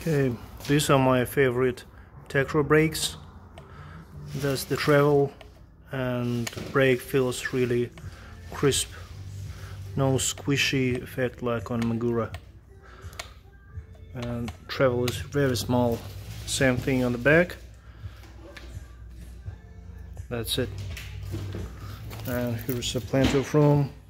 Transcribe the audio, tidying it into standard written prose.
Okay, these are my favorite Tektro brakes. That's the travel, and the brake feels really crisp. No squishy effect like on Magura. And travel is very small. Same thing on the back. That's it. And here's plenty of room.